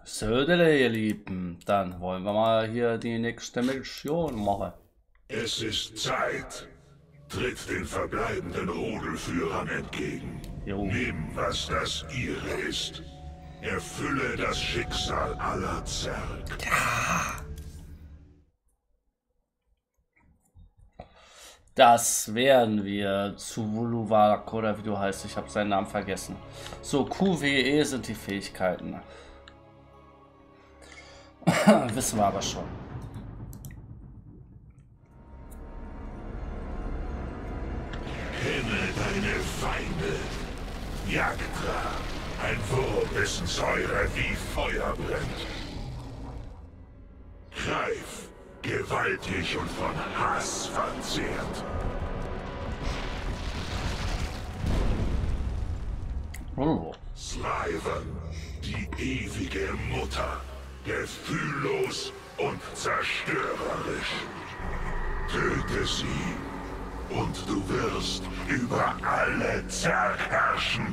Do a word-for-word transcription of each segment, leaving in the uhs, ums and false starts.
So, ihr Lieben, dann wollen wir mal hier die nächste Mission machen. Es ist Zeit. Tritt den verbleibenden Rudelführern entgegen. Jo. Nimm, was das ihre ist. Erfülle das Schicksal aller Zerg. Ja. Das werden wir zu Wuluwak oder wie du heißt. Ich habe seinen Namen vergessen. So, Q W E sind die Fähigkeiten. Wissen wir aber schon. Kenne deine Feinde. Jagdra, ein Wurm, dessen Säure wie Feuer brennt. Greif, gewaltig und von Hass verzehrt. Oh. Slyvern, die ewige Mutter. Gefühllos und zerstörerisch. Töte sie, und du wirst über alle Zerg herrschen.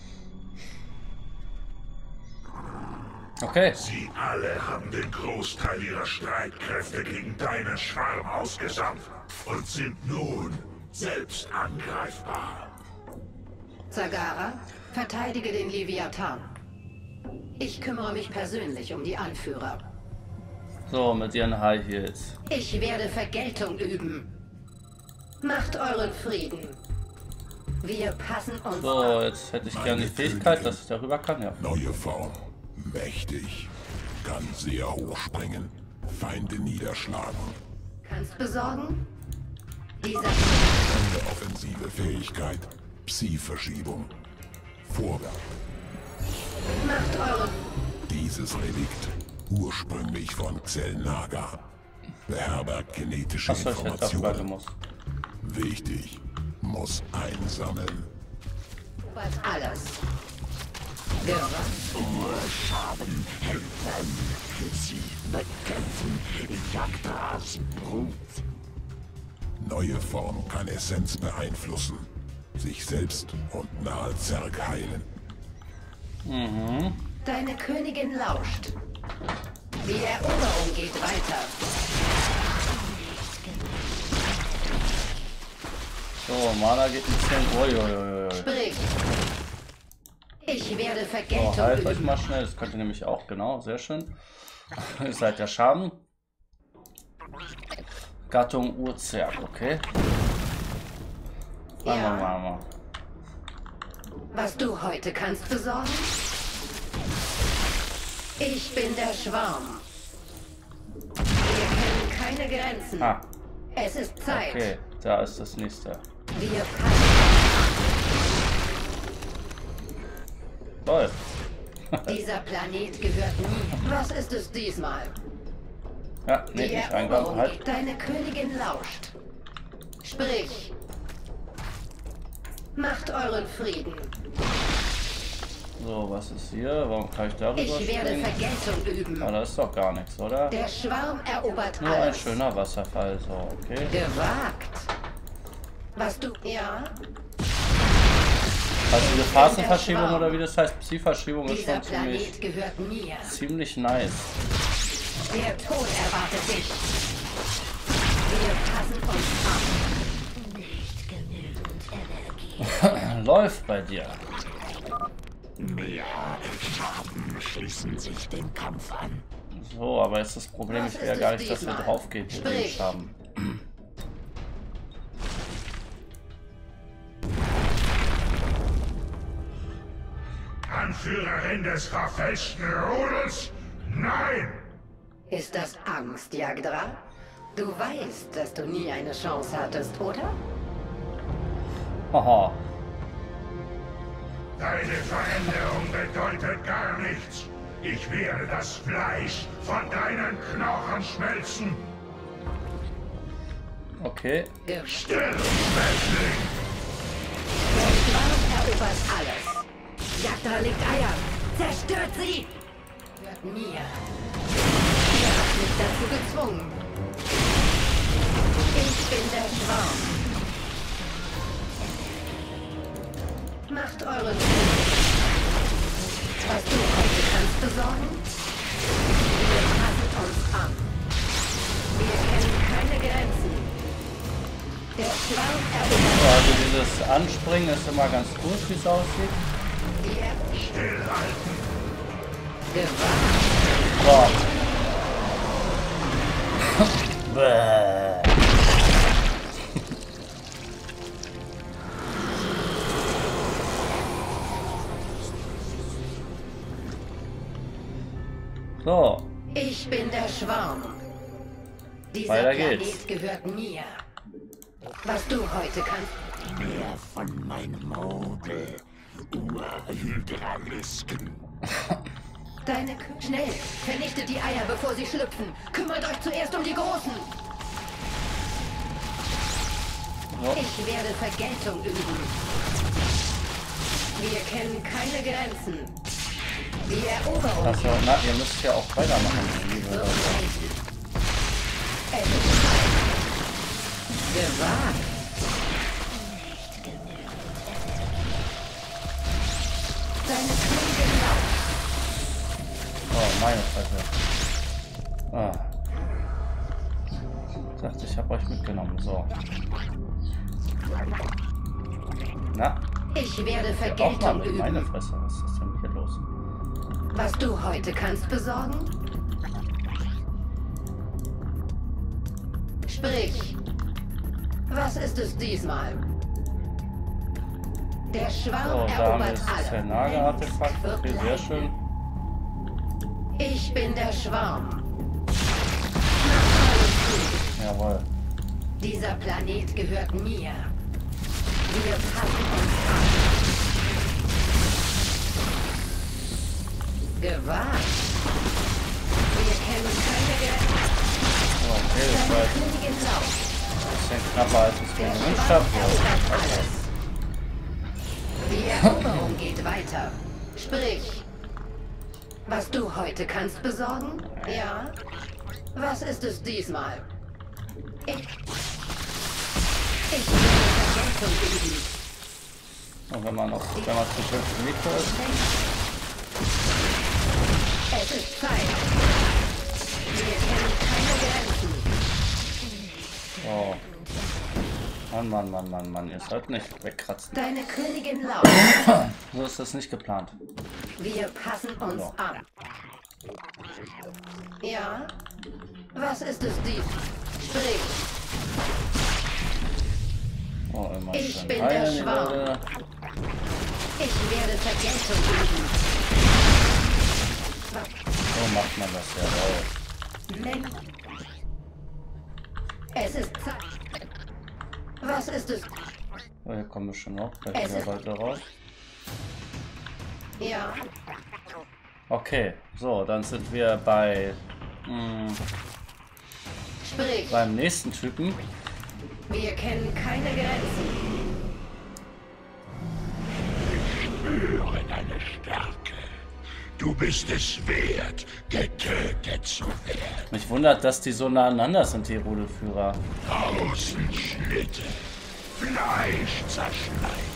Okay. Sie alle haben den Großteil ihrer Streitkräfte gegen deinen Schwarm ausgesandt und sind nun selbst angreifbar. Zagara, verteidige den Leviathan. Ich kümmere mich persönlich um die Anführer. So, mit ihren High Heels. Ich werde Vergeltung üben. Macht euren Frieden. Wir passen uns So, an. jetzt hätte ich gerne die Fähigkeit, dass ich darüber kann, ja. Neue Form. Mächtig. Kann sehr hoch springen. Feinde niederschlagen. Kannst besorgen? Dieser Eine offensive Fähigkeit. Psi-Verschiebung. Vorwärts. macht euren... Dieses Relikt, ursprünglich von Xel'Naga, beherbergt genetische Achso, ich hätte darüber Informationen. gemusst. Wichtig, muss einsammeln. Was alles. Wirre. Urscharen helfen. Sie bekämpfen Jagdras Brut. Neue Form kann Essenz beeinflussen, sich selbst und nahe Zerg heilen. Mhm. Deine Königin lauscht. Die Eroberung geht weiter. So, Mana geht ein bisschen. Uiuiui. Sprich. Ich werde So, Vergeltung halt euch üben. mal schnell. Das könnt ihr nämlich auch, genau, sehr schön. Ihr seid ja Schaden. Gattung Urzerg, okay. Fangen wir Ja. mal an. Was du heute kannst besorgen? Ich bin der Schwarm. Wir kennen keine Grenzen. Ah, Es ist Zeit. okay, da ist das nächste. Wir passen. Toll. Dieser Planet gehört nie. Was ist es diesmal? Ja, nee, Die nicht Eroberung eingaben, halt. geht. Deine Königin lauscht. Sprich. Macht euren Frieden. So, was ist hier? Warum kann ich darüber Ich werde springen? Vergeltung üben. Ah, da ist doch gar nichts, oder? Der Schwarm erobert Nur ein alles. schöner Wasserfall, so, okay. Gewagt. Was du... Ja? Also diese Phasenverschiebung oder wie das heißt, Psi-Verschiebung ist Dieser schon ziemlich, Planet gehört mir. ziemlich nice. Der Tod erwartet dich. Wir passen uns an. Nicht genügend Energie. Läuft bei dir. Mehr Schaden schließen sich dem Kampf an. So, aber jetzt das Problem, Was ich will ja ist gar es nicht, dass wir diesmal? drauf gehen, hier den Sprich. Schaden. Anführerin des verfälschten Rudels? Nein! Ist das Angst, Jagdra? Du weißt, dass du nie eine Chance hattest, oder? Haha. Deine Veränderung bedeutet gar nichts. Ich werde das Fleisch von deinen Knochen schmelzen. Okay. Der Still, Schwächling! Schwarm erobert alles. Jagdra legt Eier. Zerstört sie! Hört mir. Ihr habt mich dazu gezwungen. Ich bin der Schwarm. Macht euren Frieden. Was du heute kannst besorgen? dieses Anspringen ist immer ganz gut, wie es aussieht. So. Bäh. So. Ich bin der Schwarm. Dieser Weiter Planet geht's. gehört mir. Was du heute kannst. Mehr von meinem Rudel, Urhydralisken. Deine K Schnell! Vernichtet die Eier, bevor sie schlüpfen! Kümmert euch zuerst um die Großen! So. Ich werde Vergeltung üben. Wir kennen keine Grenzen. Die Eroberung Also, na, ihr müsst ja auch weitermachen, liebe wird Leute. reichen. Es ist Zeit. Gewagt. Deine Königin laut. Oh, meine Fresse. Ah. Ich dachte, ich habe euch mitgenommen. So. Na? Ich werde Auch mal Vergeltung mit. Meine üben. Fresse. Was ist denn hier los? Was du heute kannst besorgen? Sprich. Was ist es diesmal? Der Schwarm So, da haben wir erobert das alle. Zernager-Artefakt. Wird Okay, sehr leid. schön. Ich bin der Schwarm. Jawohl. Dieser Planet gehört mir. Wir passen uns an. Gewagt. Wir kennen keine Grenzen. So, okay, das war Deine jetzt Königin laut. ein bisschen knapper, als ich es mir Der gewünscht Schwarm habe. erobert Ja, alles. Die Eroberung geht weiter. Sprich. Was du heute kannst besorgen? Ja. Was ist es diesmal? Ich. Ich werde Vergeltung üben. und wenn man noch, wenn man zu fünf Meter ist. Es ist Zeit. Wir kennen keine Grenzen. Oh. Mann, Mann, Mann, Mann, Mann, ihr sollt nicht wegkratzen. Deine Königin laut. So ist das nicht geplant. Wir passen uns So. an. Ja? Was ist es dies? Sprich. Oh, immer Ich schön bin der heilen, die Schwarm. Leute. Ich werde Vergeltung üben. So macht man das ja. Nenn. Es ist Zeit. Was ist es? Oh, hier kommen wir schon noch. Da Es gehen ist- wir weiter raus. Ja. Okay, so, dann sind wir bei mh, Sprich. beim nächsten Typen. Wir kennen keine Grenzen. Höre deine Stärke. Du bist es wert, getötet zu werden. Mich wundert, dass die so nah aneinander sind, die Rudelführer. Außenschnitte. Fleisch zerschneiden.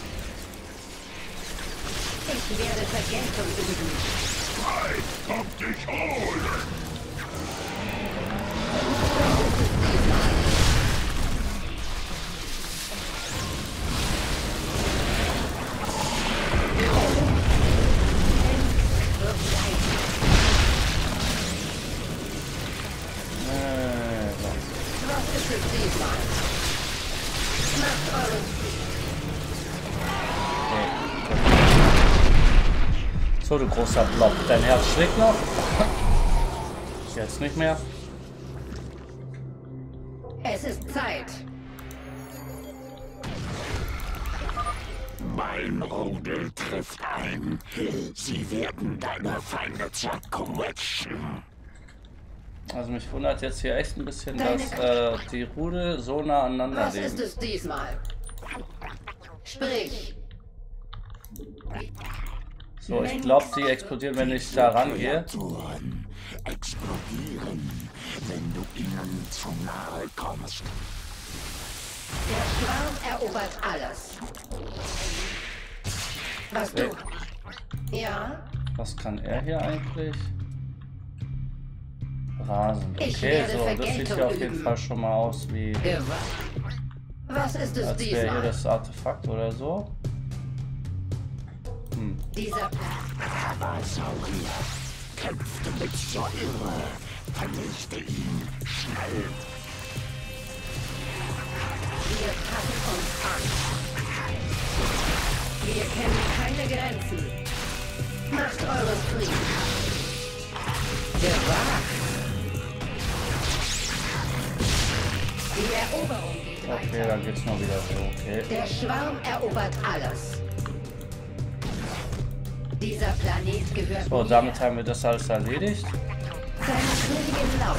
Ich werde Vergeltung üben. Zeit kommt dich holen! Äh, so. Was ist es diesmal? Macht euren So, du großer Blob. Dein Herz schlägt noch. Jetzt nicht mehr. Es ist Zeit. Mein Rudel trifft ein. Sie werden deine Feinde zerquetschen. Also mich wundert jetzt hier echt ein bisschen, Deine dass äh, die Rudel so nah aneinander Was ist leben. es diesmal? Sprich. So, ich glaube, die explodieren, wenn ich da rangehe. Kreaturen explodieren, wenn du ihnen zu nahe kommst. Der Schwarm erobert alles. Was du... Ja? Was kann er hier eigentlich? Rasen. Ich Okay, werde so, das sieht Vergeltung ja auf jeden üben. Fall schon mal aus wie Gewalt. Was ist es Als wäre hier diesmal? das Artefakt oder so. Hm. Dieser Saurier kämpfte mit so Irre. Vernichte ihn schnell. Wir passen uns an. Wir kennen keine Grenzen. Macht eures Frieden. Gewagt. Die Eroberung geht Okay, weiter. dann geht's nur wieder so. Okay. Der Schwarm erobert alles. Dieser Planet gehört So, mir. damit haben wir das alles erledigt. Seine Königin laut.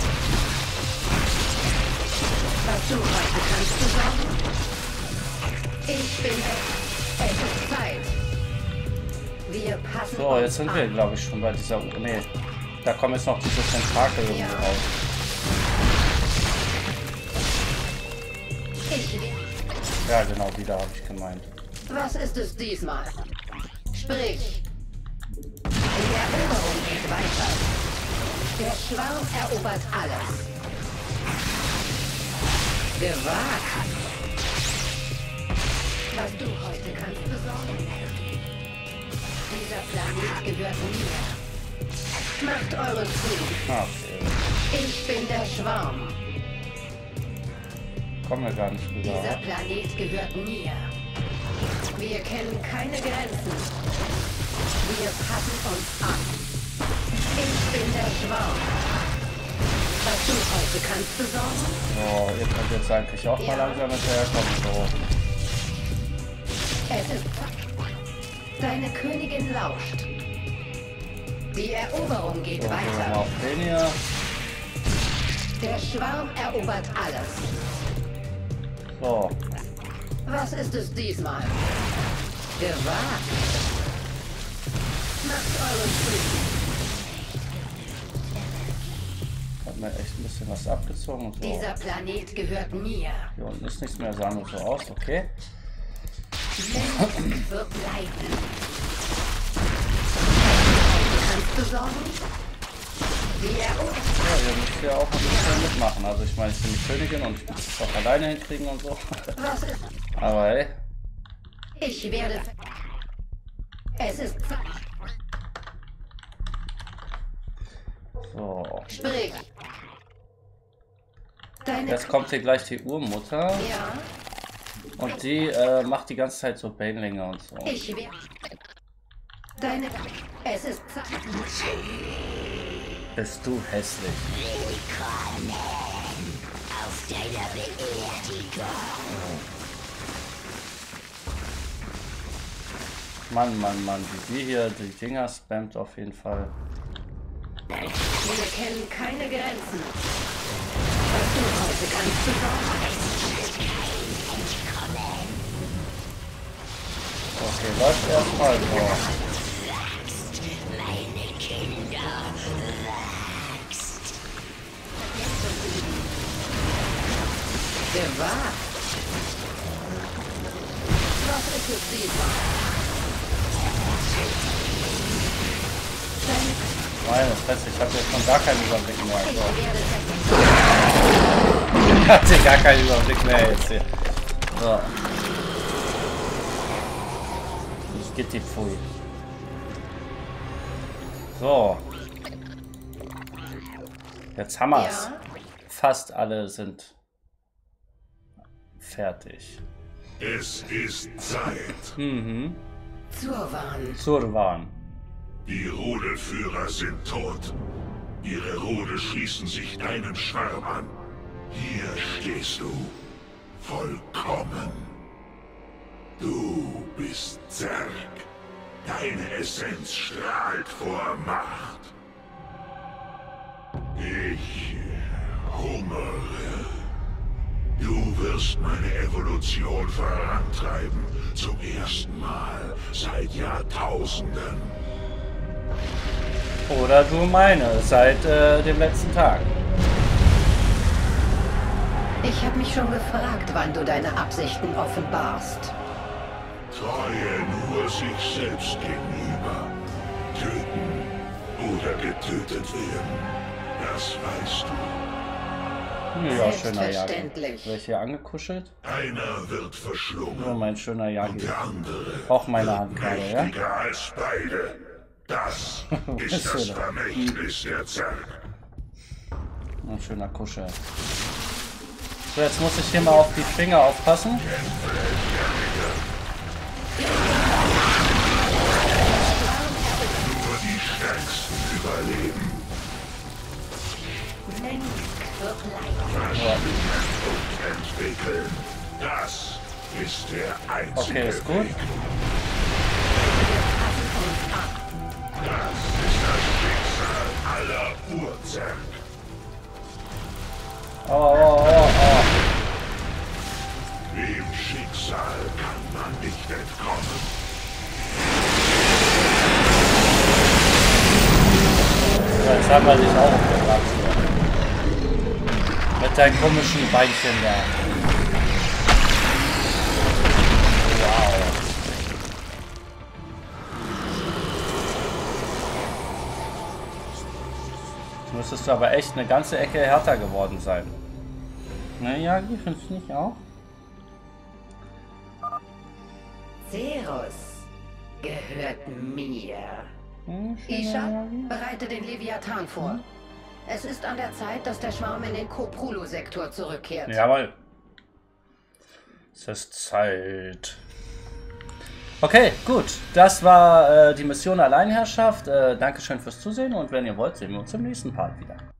Was du heute kannst besorgen? Ich bin es. Es ist Zeit. Wir passen So, uns jetzt sind wir, an. glaube ich, schon bei dieser... Nee, da kommen jetzt noch diese Tentakel irgendwie Ja. raus. Ich will. Ja, genau, wieder habe ich gemeint. Was ist es diesmal? Sprich. Die Eroberung geht weiter. Der Schwarm erobert alles. Gewagt. Was du heute kannst besorgen. Dieser Planet gehört mir. Macht euren Frieden. Ah, okay. Ich bin der Schwarm. Kommen wir gar nicht rüber. Dieser Planet gehört mir. Wir kennen keine Grenzen. Wir passen uns an. Ich bin der Schwarm. Was du heute kannst besorgen? So, ihr könnt jetzt eigentlich auch mal Ja. langsam hinterherkommen. So. Es ist Zeit. Deine Königin lauscht. Die Eroberung geht So, gehen wir mal weiter. auf den hier. Der Schwarm erobert alles. So, Was ist es diesmal? Gewagt. Macht euren Frieden. hat mir echt ein bisschen was abgezogen. So, Dieser Planet gehört mir. hier unten ist nichts mehr, sah nur so aus, okay. Mensch wird leiden. Kannst besorgen? Die Eroberung. Ja, ihr müsst ja auch ein bisschen mitmachen. Also ich meine, ich bin die Königin und ich muss es auch alleine hinkriegen und so. Was ist? Aber hey, Ich werde. Es ist. so. Sprich. Deine. Jetzt kommt hier gleich die Urmutter Ja, und die äh, macht die ganze Zeit so Banelinge und so. ich werde. Deine. Es ist Zeit. Bist du hässlich. Willkommen auf deiner Beerdigung. Mann, Mann, Mann, wie die hier die Dinger spammt auf jeden Fall. Wir kennen keine Grenzen. Was du heute kannst besorgen. Okay, läuft erstmal so. Meine Kinder wächst. Gewagt. Was ist es diesmal? Deine. Meine Fresse, ich habe jetzt schon gar keinen Überblick mehr. Ich So. werde. Ich hatte gar keinen Überblick mehr jetzt hier. So. Ich geht die Pfui. So. Jetzt haben wir's. Ja, Fast alle sind fertig. Es ist Zeit. Mhm. zur Warn. Zurwan. Die Rudelführer sind tot. Ihre Rudel schließen sich deinem Schwarm an. Hier stehst du. Vollkommen. Du bist Zerg. Deine Essenz strahlt vor Macht. Ich hungere. Du wirst meine Evolution vorantreiben. Zum ersten Mal seit Jahrtausenden. Oder du meine, seit äh, dem letzten Tag. Ich habe mich schon gefragt, wann du deine Absichten offenbarst. Treue nur sich selbst gegenüber. Töten oder getötet werden. Das weißt du. Ja, schöner Yagi. Selbstverständlich. Wäre ich hier angekuschelt? Einer wird Nur verschlungen. mein schöner Yagi. Der andere Auch meine Hand gerade, ja? mächtiger als beide. Das ist das Schöner. Vermächtnis der Zerg. Ein schöner Kuschel. So, jetzt muss ich hier mal auf die Finger aufpassen. Nur die Stärksten überleben. Menk wird leiden. Verstehen und entwickeln. Das ist der einzige Okay, ist gut. Weg. Das ist das Schicksal aller Urzerg. Oh, oh, oh, oh. Dem Schicksal kann man nicht entkommen. So, jetzt haben wir dich auch umgebracht hier. Mit deinen komischen Beinchen da. Wow. Jetzt müsstest du aber echt eine ganze Ecke härter geworden sein. Ne, Yagi, findest du nicht auch? Cerus gehört mir. Hm, schöner Isha, Yagi. bereite den Leviathan vor. Es ist an der Zeit, dass der Schwarm in den Koprulo-Sektor zurückkehrt. Jawohl. Es ist Zeit. Okay, gut. Das war äh, die Mission Alleinherrschaft. Äh, Dankeschön fürs Zusehen und wenn ihr wollt, sehen wir uns im nächsten Part wieder.